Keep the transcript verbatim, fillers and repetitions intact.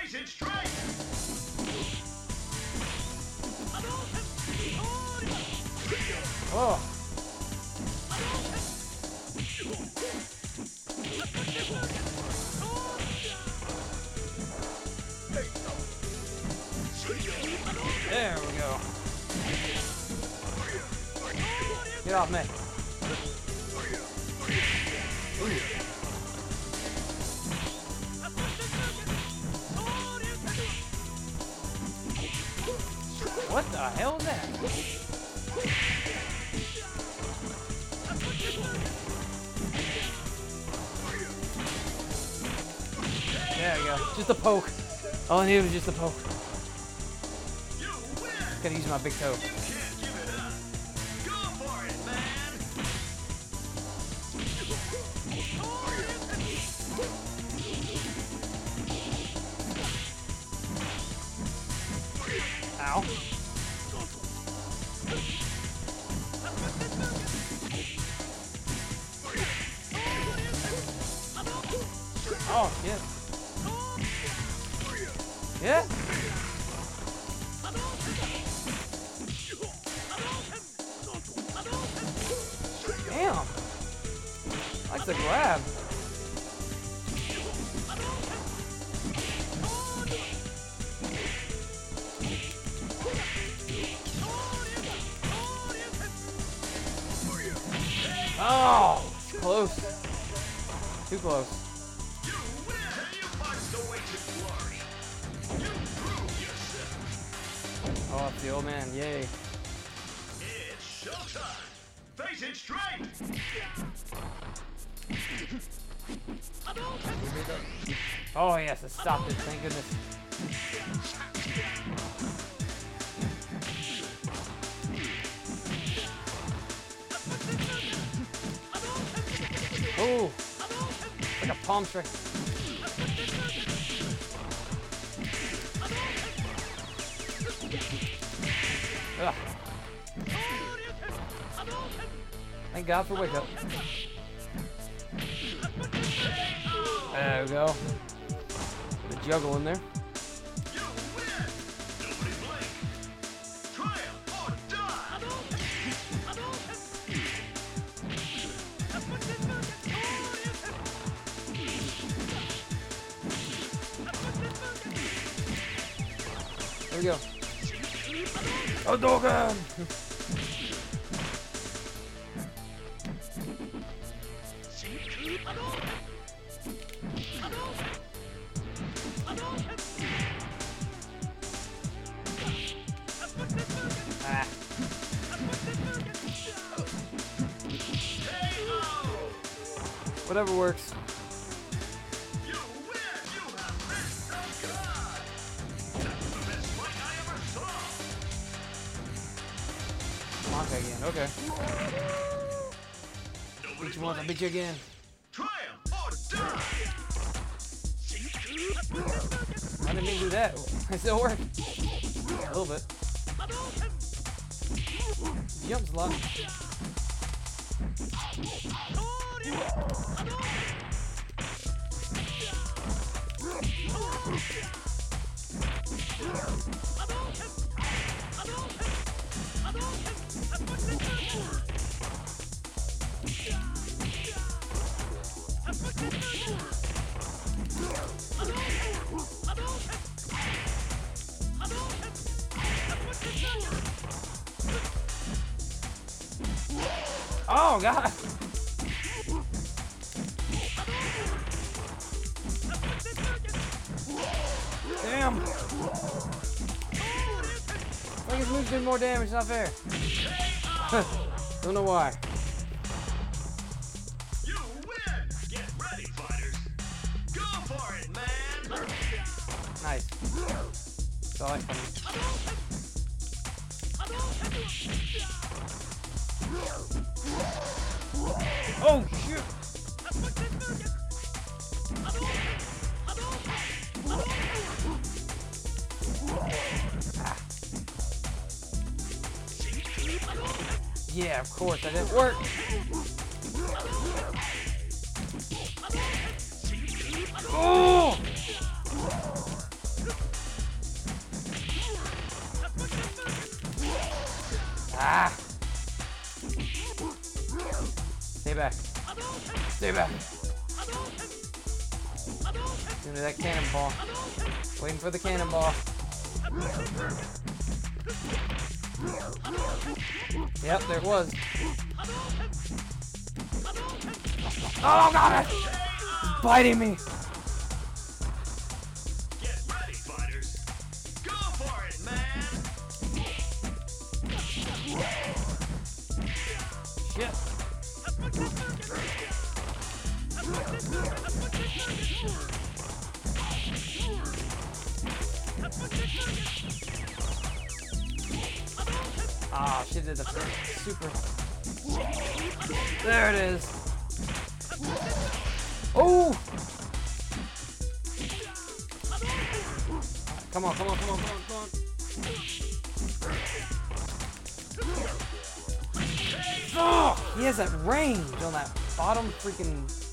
Phase strike! Oh. There we go. Get off me. Ooh. What the hell is that? There we go. Just a poke. All I needed was just a poke. Gotta use my big toe. You can't give it up. Go for it, man. Ow. Oh, shit. Yeah. Damn. Likes to grab. Oh, close. Too close. You win. You marched the way to glory. You prove yourself. Oh, it's the old man. Yay. It's showtime. Phase strike! Oh, yes, it stopped it. Thank goodness. Oh, like a palm strike. Ugh. Thank God for wake up. There we go. Put a juggle in there. You win! Nobody blink! Triumph or die! There we go. Oh, Dogan! Ah. Whatever works. You win! You have missed the god! That's the best fight I ever saw! Monka again, okay. Nobody Beat you once, I blink. beat you again. Triumph or die! I didn't mean to do that. It still worked. A little bit. Jumps a lot. Oh, God. Damn. Like his moves did more damage, not fair. Don't know why. You win! Get ready, fighters! Go for it, man! Nice. That's all I can. Oh, shoot! Ah. Yeah, of course, that didn't work. Oh! Ah! Stay back. Stay back. Give me that cannonball. Waiting for the cannonball. Yep, there it was. Oh, got it! It's biting me. Get ready, fighters. Go for it, man. Shit. Ah, she did the super. There it is. Oh! Come on, come on, come on, come on, come on. Oh, he has that range on that bottom freaking